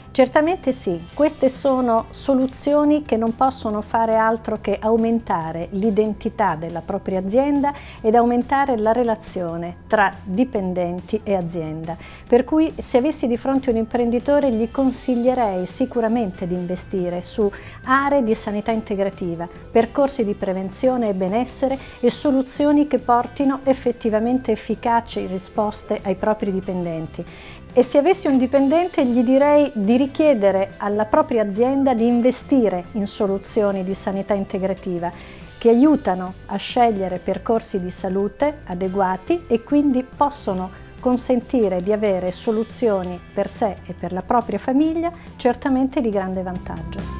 Certamente sì, queste sono soluzioni che non possono fare altro che aumentare l'identità della propria azienda ed aumentare la relazione tra dipendenti e azienda. Per cui se avessi di fronte un imprenditore gli consiglierei sicuramente di investire su aree di sanità integrativa, percorsi di prevenzione e benessere e soluzioni che portino effettivamente efficaci risposte ai propri dipendenti. E se avessi un dipendente gli direi di richiedere alla propria azienda di investire in soluzioni di sanità integrativa che aiutano a scegliere percorsi di salute adeguati e quindi possono consentire di avere soluzioni per sé e per la propria famiglia certamente di grande vantaggio.